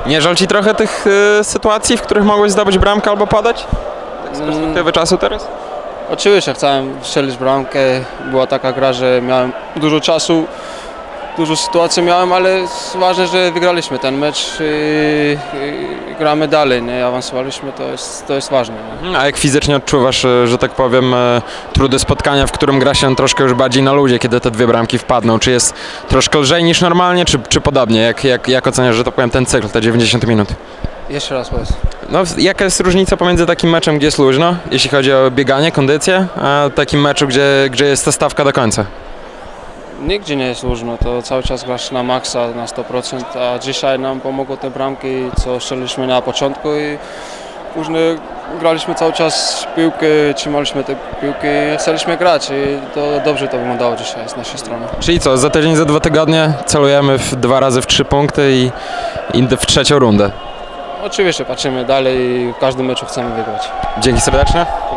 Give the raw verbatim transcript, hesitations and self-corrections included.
Nie żal ci trochę tych y, sytuacji, w których mogłeś zdobyć bramkę albo podać? Tak z perspektywy mm. czasu teraz? Oczywiście chciałem strzelić bramkę, była taka gra, że miałem dużo czasu, dużo sytuacji miałem, ale ważne, że wygraliśmy ten mecz i, i gramy dalej, nie? Awansowaliśmy, to jest, to jest ważne. Nie? A jak fizycznie odczuwasz, że tak powiem, trudy spotkania, w którym gra się troszkę już bardziej na ludzie, kiedy te dwie bramki wpadną? Czy jest troszkę lżej niż normalnie, czy, czy podobnie? Jak, jak, jak oceniasz, że tak powiem, ten cykl, te dziewięćdziesiąt minut? Jeszcze raz powiedz. No, jaka jest różnica pomiędzy takim meczem, gdzie jest luźno, jeśli chodzi o bieganie, kondycję, a takim meczu, gdzie, gdzie jest ta stawka do końca? Nigdzie nie jest luźno, to cały czas grasz na maksa, na sto procent, a dzisiaj nam pomogły te bramki, co strzeliliśmy na początku i później graliśmy cały czas piłkę, trzymaliśmy te piłki i chcieliśmy grać i to dobrze to wyglądało dzisiaj z naszej strony. Czyli co, za tydzień, za dwa tygodnie celujemy w dwa razy w trzy punkty i, i w trzecią rundę? Oczywiście patrzymy dalej i w każdym meczu chcemy wygrać. Dzięki serdecznie.